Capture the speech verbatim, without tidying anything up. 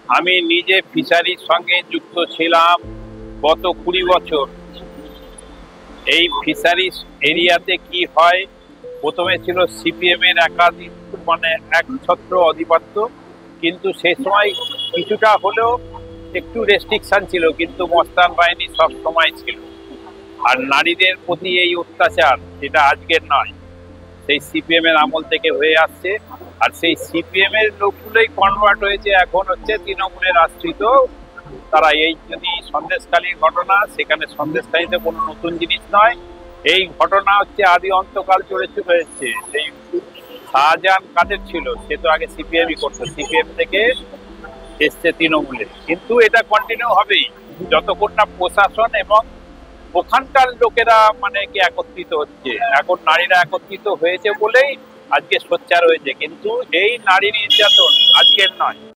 আমি নিজে ফিশারির সঙ্গে যুক্ত ছিলাম গত কুড়ি বছর। এই ফিশারিস এরিয়াতে কি হয়, প্রথমে ছিল সিপিএম এর একাধিক মানে একছত্র আধিপত্য, কিন্তু সেই সময় কিছুটা হলেও একটু রেস্ট্রিকশন ছিল, কিন্তু মস্তান বাহিনী সব সময় ছিল। আর নারীদের প্রতি এই অত্যাচার যেটা আজকের নয়, সেই সিপিএম এর আমল থেকে হয়ে আসছে। আর সেই সিপিএম এর লোকগুলোই কনভার্ট হয়েছে এখন হচ্ছে তৃণমূলের আশ্রিত। তারা এই যদি সন্দেশখালীর ঘটনা, সেখানে সন্দেশখালীতে কোনো নতুন জিনিস নয়, এই ঘটনা হচ্ছে আদি অন্তকাল চলে চলে এসছে। সেই শাহজাহান কাদের ছিল, সে তো আগে সিপিএমই করতো, সিপিএম থেকে এসছে তৃণমূলে। কিন্তু এটা কন্টিনিউ হবেই যতক্ষণ না প্রশাসন এবং ওখানকার লোকেরা মানে কি একত্রিত হচ্ছে। এখন নারীরা একত্রিত হয়েছে বলেই আজকে সোচ্চার হয়েছে, কিন্তু এই নারী নির্যাতন আজকের নয়।